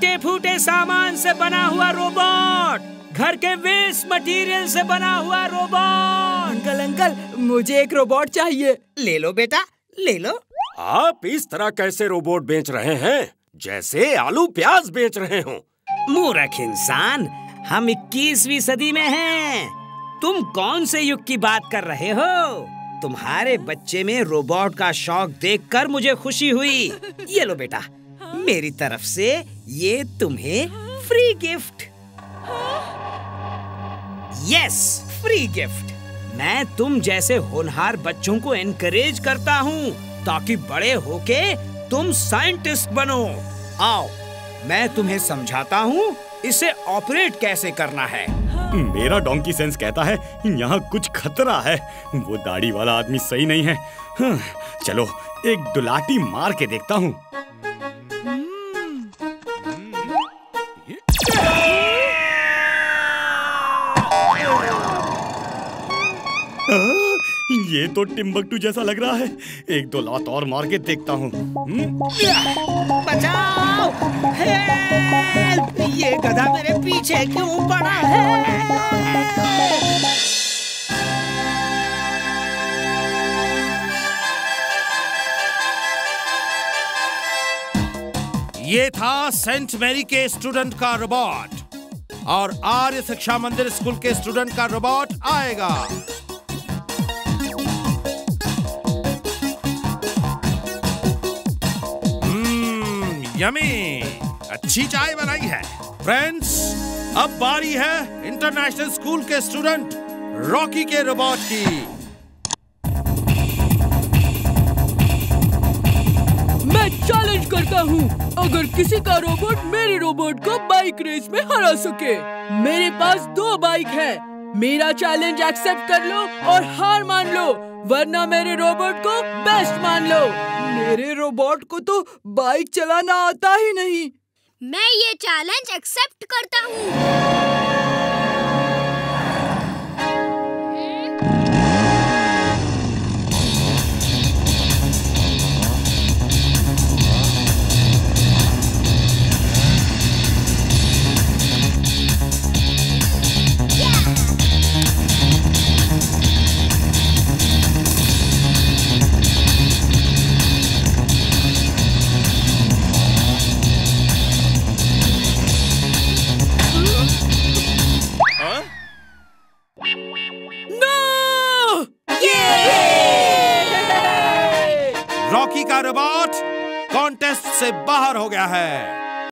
टूटे फूटे सामान से बना हुआ रोबोट, घर के वेस्ट मटेरियल से बना हुआ रोबोट। अंकल मुझे एक रोबोट चाहिए। ले लो बेटा, ले लो। आप इस तरह कैसे रोबोट बेच रहे हैं जैसे आलू प्याज बेच रहे हो? मूर्ख इंसान, हम 21वीं सदी में हैं। तुम कौन से युग की बात कर रहे हो? तुम्हारे बच्चे में रोबोट का शौक देखकर मुझे खुशी हुई। ये लो बेटा, मेरी तरफ से ये तुम्हें free gift. Yes, free gift. मैं तुम जैसे होनहार बच्चों को एनकरेज करता हूँ ताकि बड़े होके तुम साइंटिस्ट बनो। आओ, मैं तुम्हें समझाता हूँ इसे ऑपरेट कैसे करना है। मेरा डोंकी सेंस कहता है यहाँ कुछ खतरा है। वो दाढ़ी वाला आदमी सही नहीं है। चलो एक दुलाटी मार के देखता हूँ। ये तो टिम्बकटू जैसा लग रहा है। एक दो लात और मार के देखता हूँ। बचाओ! हेल्प! ये गधा मेरे पीछे क्यों पड़ा है? ये था सेंट मैरी के स्टूडेंट का रोबोट और आर्य शिक्षा मंदिर स्कूल के स्टूडेंट का रोबोट आएगा। यमी, अच्छी चाय बनाई है। फ्रेंड्स, अब बारी है इंटरनेशनल स्कूल के स्टूडेंट रॉकी के रोबोट की। मैं चैलेंज करता हूँ, अगर किसी का रोबोट मेरे रोबोट को बाइक रेस में हरा सके। मेरे पास 2 बाइक है। मेरा चैलेंज एक्सेप्ट कर लो और हार मान लो, वरना मेरे रोबोट को बेस्ट मान लो। मेरे रोबोट को तो बाइक चलाना आता ही नहीं। मैं ये चैलेंज एक्सेप्ट करता हूँ।